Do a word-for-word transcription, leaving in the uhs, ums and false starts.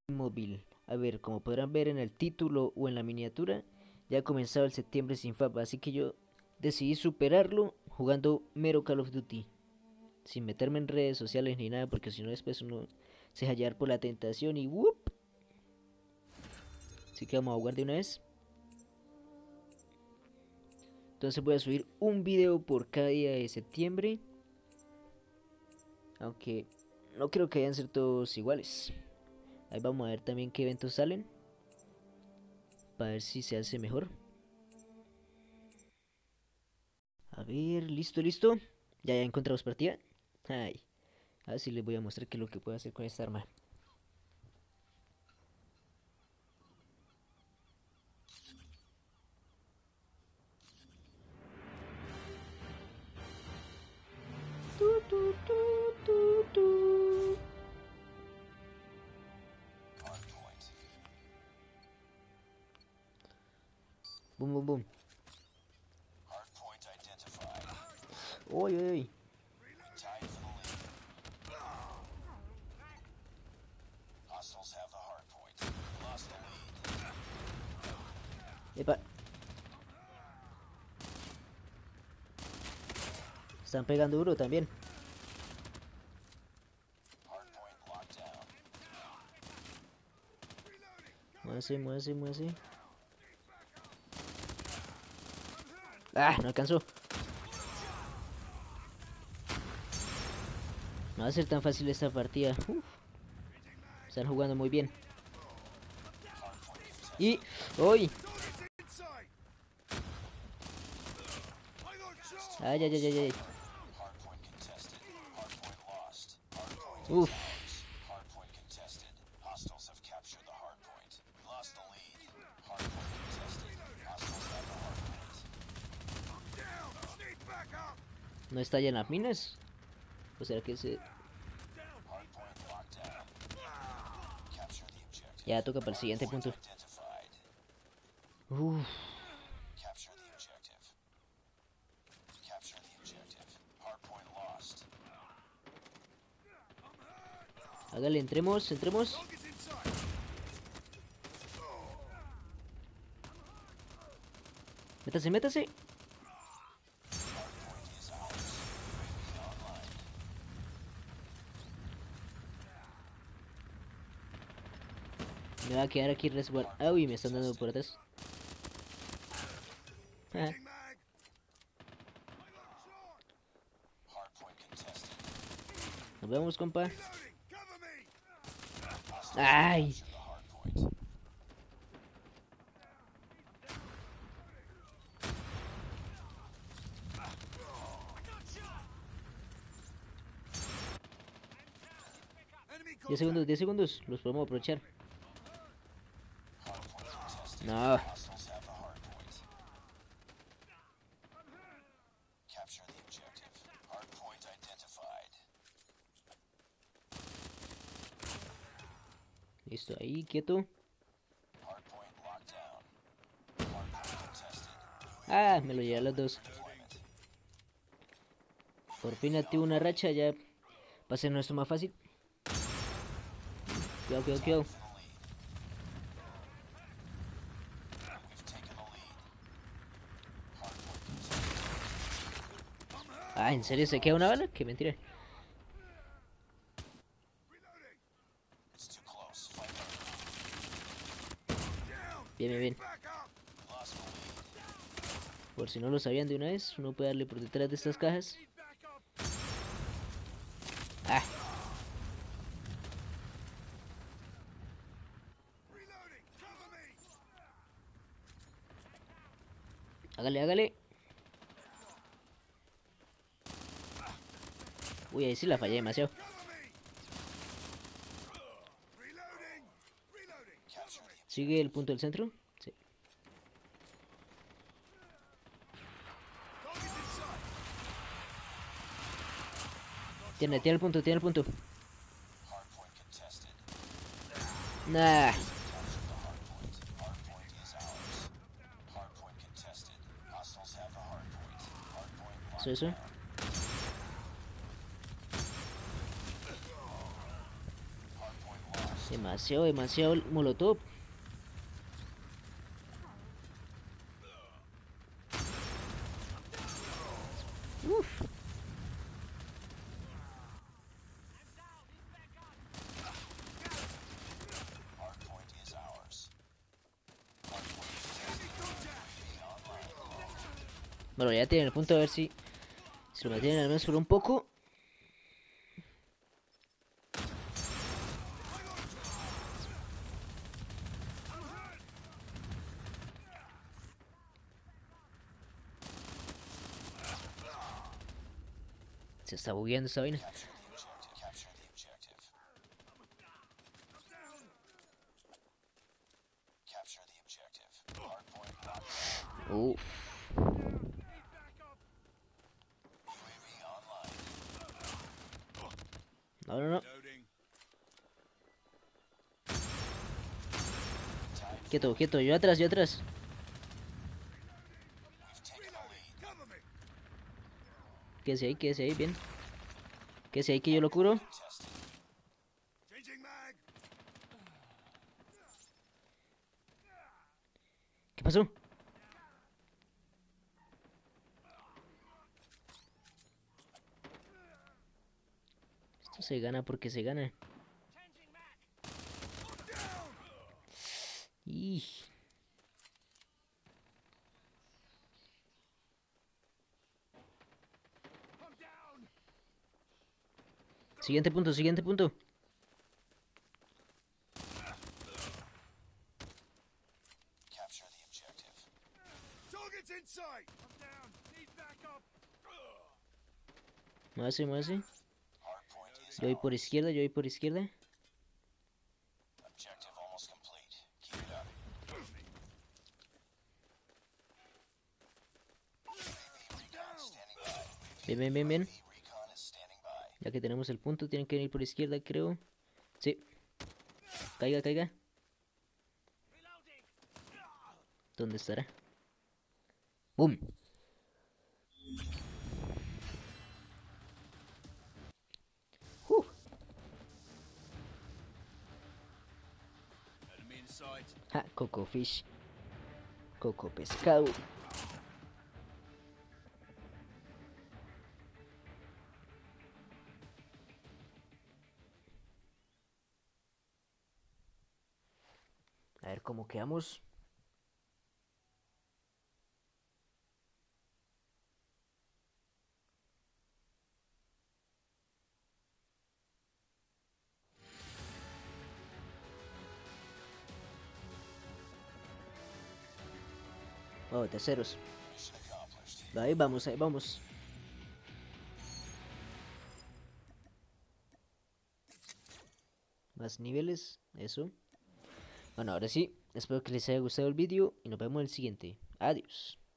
móvil. A ver, como podrán ver en el título o en la miniatura, ya ha comenzado el septiembre sin F A P, así que yo decidí superarlo jugando mero Call of Duty, sin meterme en redes sociales ni nada, porque si no después uno se deja llevar por la tentación y ¡whoop! Así que vamos a jugar de una vez. Entonces voy a subir un video por cada día de septiembre, aunque no creo que hayan ser todos iguales. Ahí vamos a ver también qué eventos salen, para ver si se hace mejor. A ver, listo, listo. Ya, ya encontramos partida. Ay, a ver si les voy a mostrar qué es lo que puedo hacer con esta arma. Tu, tu, tu, tu, tu. Boom, boom, boom. Uy, uy, uy. Epa. Están pegando duro también. Muévase, muévase, muévase. Ah, no alcanzó. No va a ser tan fácil esta partida. Uf. Están jugando muy bien. Y... ¡Uy! Ay, ay, ay, ay, ay. Uf. ¿No estallan las minas? ¿O será que se...? Ya toca para el siguiente punto. Uf. Hágale, entremos, entremos. Métase, métase. Me va a quedar aquí resguardado. Ah, uy, me están dando por atrás. Ah. Nos vemos, compa. Ay. diez segundos, diez segundos. Los podemos aprovechar. No. Listo, ahí, quieto. Ah, me lo llevé a los dos. Por fin activo una racha, ya va a ser nuestro más fácil. Cuidado, cuidado, cuidado. Ah, ¿en serio se queda una bala? Qué mentira. Bien, bien, bien. Por si no lo sabían de una vez, uno puede darle por detrás de estas cajas. Ah. Hágale, hágale. Uy, ahí sí la fallé demasiado. ¿Sigue el punto del centro? Sí. Tiene, tiene el punto, tiene el punto. Nah. Eso, eso. Demasiado, demasiado molotov. Uf. Bueno, ya tienen el punto, a ver si se lo mantienen al menos por un poco. Se está bugueando esta vaina. Uf. No, no, no. Quieto, quieto, yo atrás, yo atrás. Quédese ahí, quédese ahí, bien. Quédese ahí que yo lo curo. ¿Qué pasó? Esto se gana porque se gana. Y siguiente punto, siguiente punto. Muévase, muévase. Yo voy por izquierda, yo voy por izquierda. Bien, bien, bien, bien. Ya que tenemos el punto, tienen que venir por izquierda, creo. Sí. Caiga, caiga. ¿Dónde estará? ¡Bum! Uh. Ja, Coco Fish. Coco Pescado. A ver cómo quedamos. Oh, terceros. Ahí vamos, ahí vamos. Más niveles, eso. Bueno, ahora sí, espero que les haya gustado el vídeo y nos vemos en el siguiente. Adiós.